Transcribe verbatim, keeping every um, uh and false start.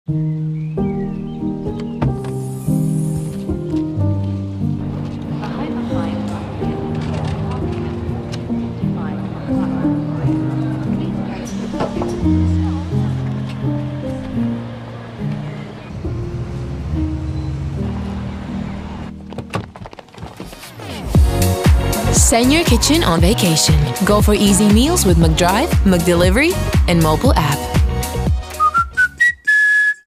Send your kitchen on vacation. Go for easy meals with McDrive, McDelivery, and mobile app.